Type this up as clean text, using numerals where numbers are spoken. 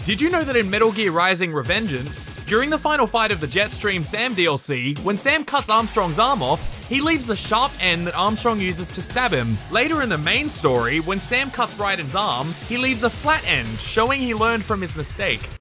Did you know that in Metal Gear Rising: Revengeance, during the final fight of the Jetstream Sam DLC, when Sam cuts Armstrong's arm off, he leaves the sharp end that Armstrong uses to stab him. Later in the main story, when Sam cuts Raiden's arm, he leaves a flat end, showing he learned from his mistake.